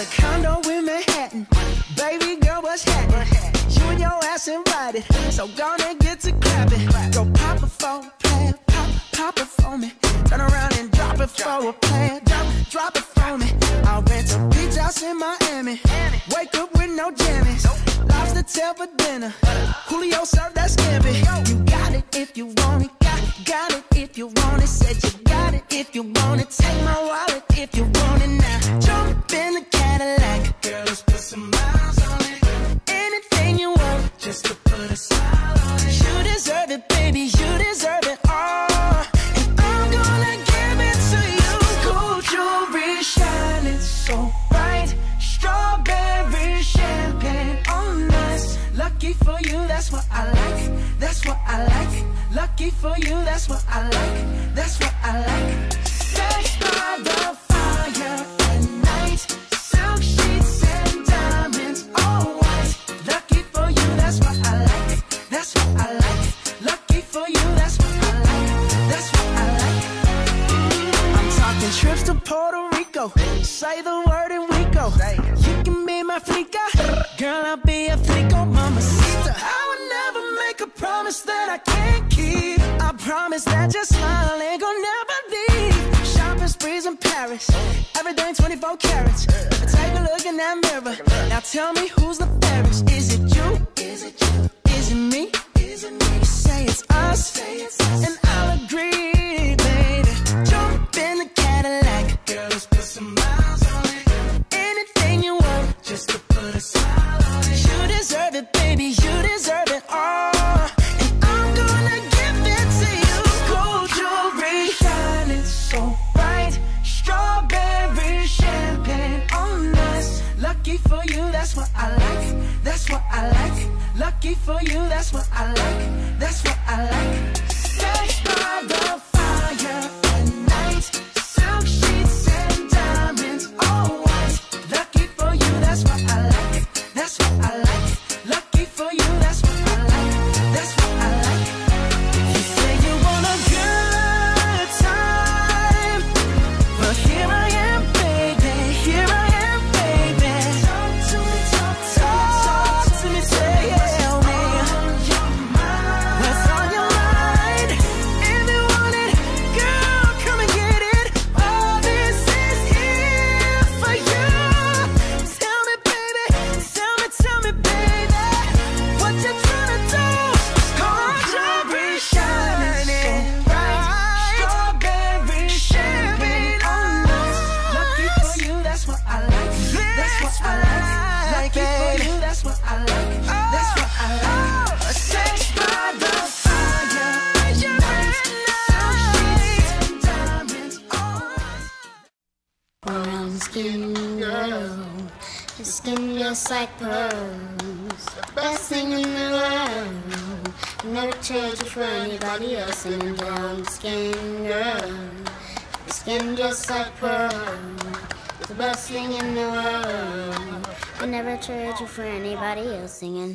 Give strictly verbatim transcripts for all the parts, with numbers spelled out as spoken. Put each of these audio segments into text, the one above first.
got a condo in Manhattan. Baby girl, what's happening? You and your ass invited, so gonna get to clapping. Go pop it for a plan, pop, pop it for me. Turn around and drop it for a plan, drop, drop it for me. I'll rent a beach house in Miami. Wake up with no jammies. Lobster tail for dinner. Julio served that scampi. You got it if you want it. Got, got it if you want it. Said you got it if you want it. Take my wallet if you want it now. Jump in the Cadillac. Girl, let's put some miles on it. Anything you want, just to put a smile on it. You deserve it, baby. You deserve it all. And I'm gonna give it to you. Gold jewelry shining so bright. Strawberry champagne on us. Lucky for you, that's what I like. That's what I like. Lucky for you, that's what I like. That's what I like. Sex by the fire at night. Silk sheets and diamonds, all white. Lucky for you, that's what I like. That's what I like. Lucky for you, that's what I like. That's what I like. I'm talking trips to Puerto Rico. Say the word and we go. You can be my flica. Girl, I'll be a flico, mamacita. I would never make a promise that I can't keep. I promise that your smile ain't gonna never leave. Shopping sprees in Paris. Everything twenty-four carats. Take a look in that mirror. Now tell me who's the fairest. Is it you? Is it you? Is it me? Is it me? You say it's us, and I'll agree, baby. Jump in the Cadillac. Girl, let's put some miles on it. Anything you want, just to put a smile on it. You deserve it, baby. You deserve it all. And I'm gonna give it to you. Gold jewelry shining so bright. Strawberry champagne on us. Lucky for you, that's what I like. That's what I like. Lucky for you, that's what I like. That's what I like. Sex by the fire at night. Silk sheets and diamonds, all white. Lucky for you, that's what I like. That's what I like. Lucky for you, that's what I like. That's what I like. You say you want a good time, but here I am, baby. Here I am, baby. Talk to me, talk to me, talk to me, tell me what's on your mind. If you want it, girl, come and get it. All this is here for you. Tell me, baby, tell me, tell me, baby, what you tryna do? Gold jewelry shining bright. Strawberry champagne on us. Lucky for you, that's what I like. That's what I like. Lucky for you, that's what I like. That's what I like. Sex by the fire at night. Silk sheets and diamonds on us. Brown skin girl, your skin just like pearls. Best thing in the world. Never trade you for anybody else. And brown skin girl, your skin just like pearls. The best thing in the world. I never trade you for anybody else. Singing.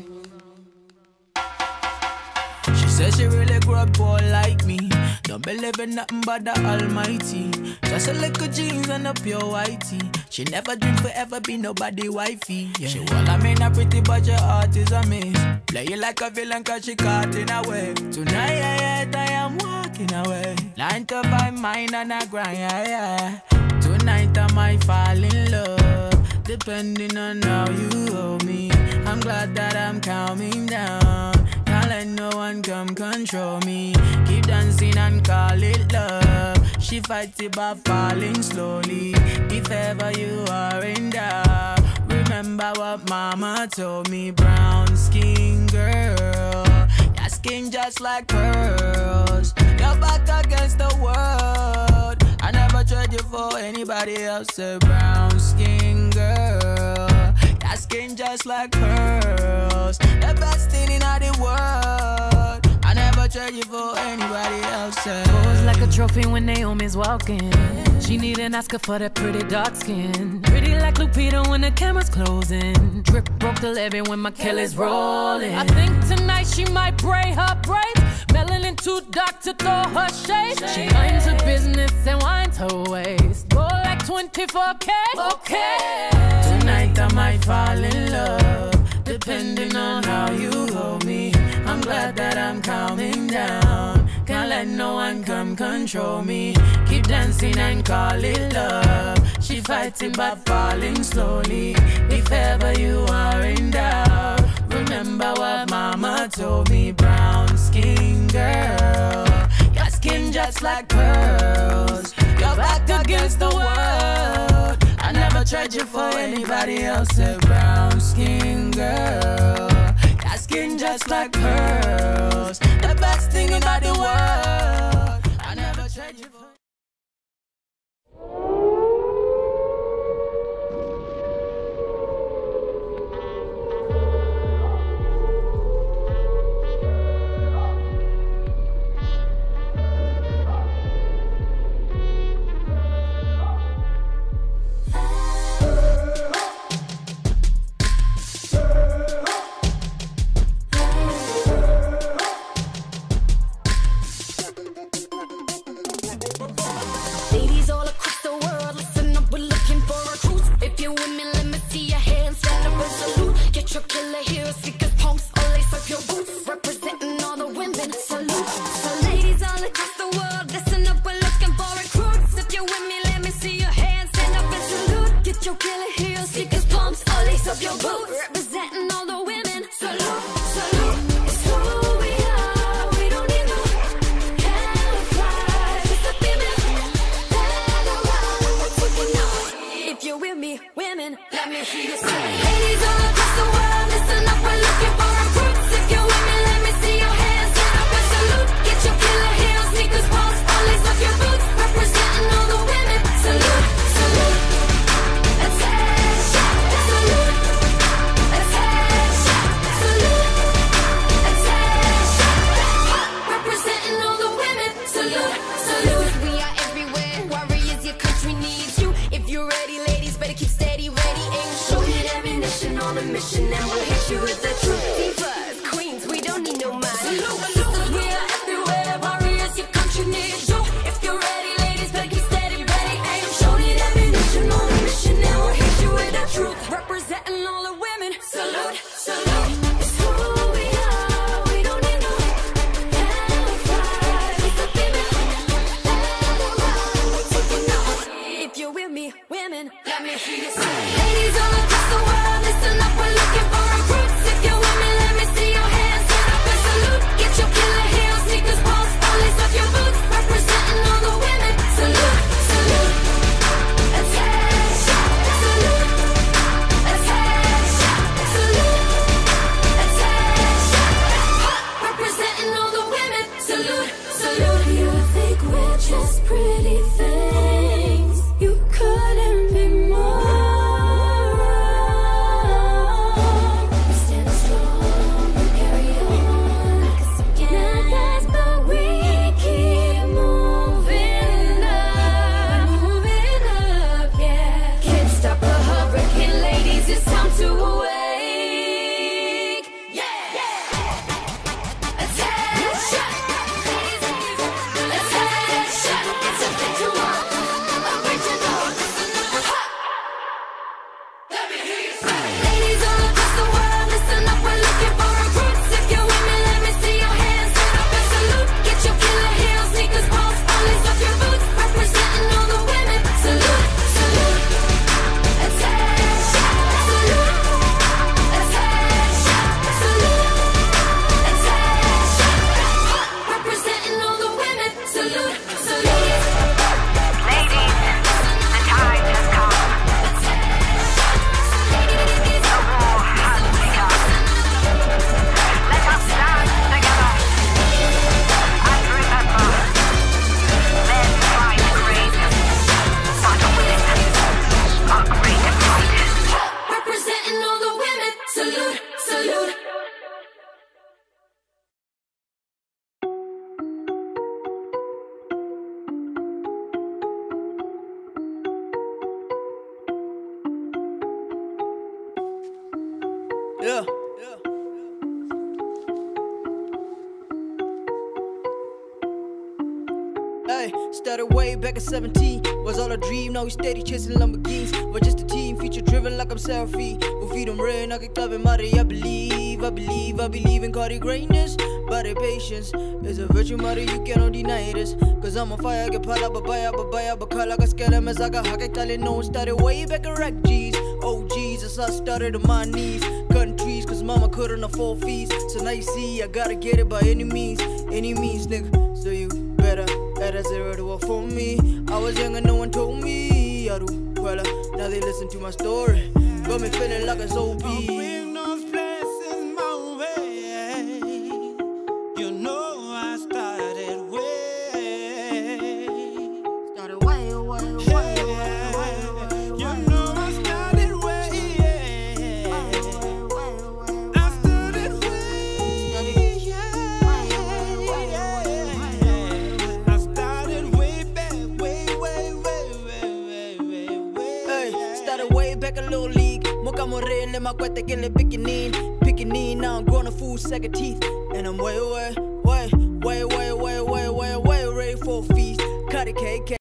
She says she really grew up poor like me. Don't believe in nothing but the Almighty. Just a little jeans and a pure whitey. She never dreamed forever be nobody wifey. Yeah. She well, I mean, a pretty but your heart is a miss. Play you like a villain cause she caught in a way. Tonight I am walking away. Nine to five mine and a grind, yeah, yeah. Tonight I might fall in love. Depending on how you hold me. I'm glad that I'm calming down. Can't let no one come control me. Keep dancing and call it love. She fights it by falling slowly. If ever you are in doubt, remember what mama told me. Brown skin girl, your skin just like pearls. Your back against the world. I never trade you for anybody else. A brown skin girl, your skin just like pearls. The best thing in all the world. I never trade you for anybody else. Pose like a trophy when Naomi's walking. She need an Oscar for that pretty dark skin. Pretty like Lupita when the camera's closing. Drip broke the levee when my Kelly's rolling. I think tonight she might braid her braids. Melanin too dark to throw her shade. She minds her business and winds her waist. Go like twenty-four K. Okay. might fall in love, depending on how you hold me. I'm glad that I'm calming down. Can't let no one come control me. Keep dancing and call it love. She fighting but falling slowly. If ever you are in doubt, remember what mama told me. Brown skin girl, your skin just like pearls. You're back against the world. I never tried you for anybody else. A brown skin girl, your skin just like pearls. The best thing about the world. I never tried you for. started way back at seventeen. Was all a dream, now we steady chasing Lamborghinis. We're just a team, future driven like I'm Seraphy. We feed them rain, I can club in Mari. I believe, I believe, I believe in Cardi greatness. Body patience is a virtue, mother, you cannot deny this. Cause I'm on fire, get pala, babaya, babaya, bakala, kaskela, mezaga, hakatali, no. Started way back at Rack G's. Oh Jesus, I started on my knees. Cutting trees, cause mama couldn't afford fees. So now you see, I gotta get it by any means. Any means, nigga. So you better add a zero to a for me. I was young and no one told me. I do, well, now they listen to my story. Got me feeling like a soul beat. Back a little league, Moka Morel, my quite get a picking picking now I'm growing a full sack of teeth. And I'm way, way, way, way, way, way, way, way, way, ready for a feast. Cut a cake.